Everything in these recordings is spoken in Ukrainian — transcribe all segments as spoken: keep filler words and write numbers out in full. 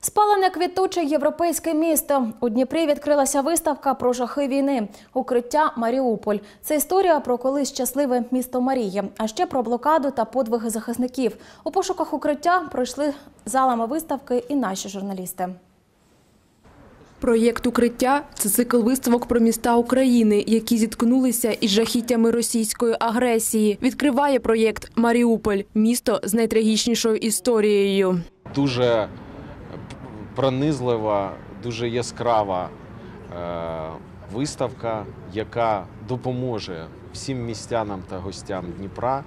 Спалене квітуче європейське місто. У Дніпрі відкрилася виставка про жахи війни «Укриття Маріуполь». Це історія про колись щасливе місто Марії, а ще про блокаду та подвиги захисників. У пошуках укриття пройшли залами виставки і наші журналісти. Проєкт «Укриття» – це цикл виставок про міста України, які зіткнулися із жахіттями російської агресії. Відкриває проєкт «Маріуполь» – місто з найтрагічнішою історією. Дуже пронизлива, дуже яскрава виставка, яка допоможе всім містянам та гостям Дніпра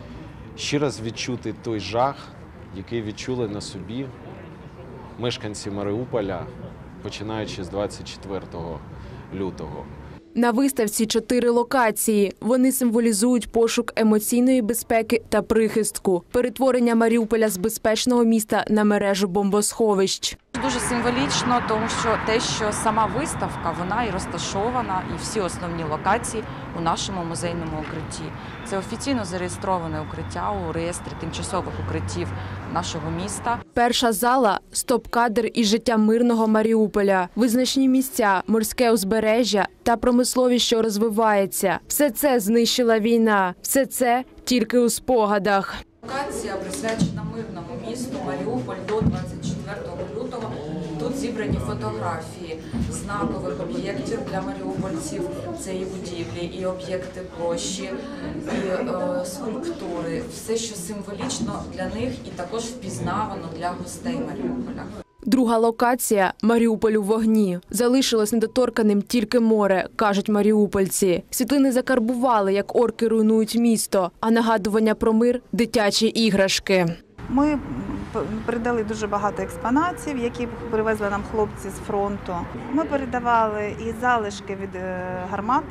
ще раз відчути той жах, який відчули на собі мешканці Маріуполя, починаючи з двадцять четвертого лютого. На виставці чотири локації. Вони символізують пошук емоційної безпеки та прихистку, перетворення Маріуполя з безпечного міста на мережу бомбосховищ. Дуже символічно, тому що те, що сама виставка, вона і розташована, і всі основні локації у нашому музейному укритті. Це офіційно зареєстроване укриття у реєстрі тимчасових укриттів нашого міста. Перша зала – стоп-кадр із життя мирного Маріуполя. Визначні місця, морське узбережжя та промисловість, що розвивається. Все це знищила війна. Все це тільки у спогадах. Локація присвячена мирному місту Маріуполь до двадцять четвертого лютого. Тут зібрані фотографії знакових об'єктів для маріупольців. Це і будівлі, і об'єкти площі, і е, скульптури. Все, що символічно для них і також впізнавано для гостей Маріуполя. Друга локація – Маріуполь у вогні. Залишилось недоторканим тільки море, кажуть маріупольці. Світлини закарбували, як орки руйнують місто, а нагадування про мир – дитячі іграшки. Ми передали дуже багато експонатів, які привезли нам хлопці з фронту. Ми передавали і залишки від гармат,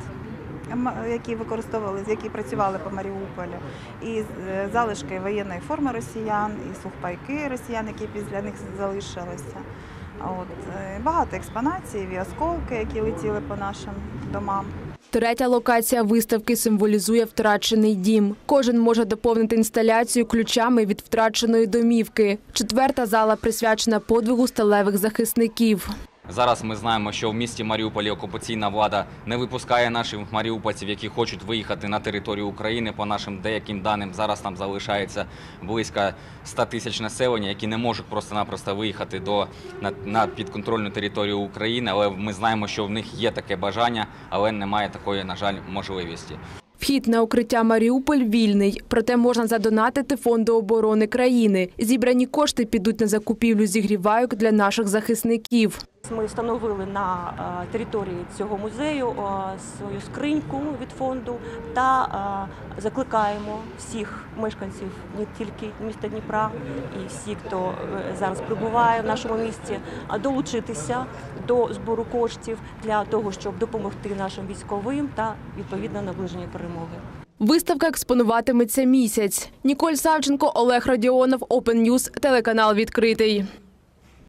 які використовували, які працювали по Маріуполю, і залишки воєнної форми росіян, і сухпайки росіян, які після них залишилися. От, багато експонатів і осколки, які летіли по нашим домам. Третя локація виставки символізує втрачений дім. Кожен може доповнити інсталяцію ключами від втраченої домівки. Четверта зала присвячена подвигу сталевих захисників. Зараз ми знаємо, що в місті Маріуполі окупаційна влада не випускає наших маріупольців, які хочуть виїхати на територію України. По нашим деяким даним, зараз там залишається близько ста тисяч населення, які не можуть просто-напросто виїхати до, на, на підконтрольну територію України. Але ми знаємо, що в них є таке бажання, але немає такої, на жаль, можливості. Вхід на укриття Маріуполь вільний, проте можна задонатити Фонду оборони країни. Зібрані кошти підуть на закупівлю зігрівайок для наших захисників. Ми встановили на території цього музею свою скриньку від фонду та закликаємо всіх мешканців не тільки міста Дніпра і всіх, хто зараз перебуває в нашому місті, долучитися до збору коштів для того, щоб допомогти нашим військовим та відповідно наближення перемоги. Виставка експонуватиметься місяць. Ніколь Савченко, Олег Радіонов, Open News, телеканал «Відкритий».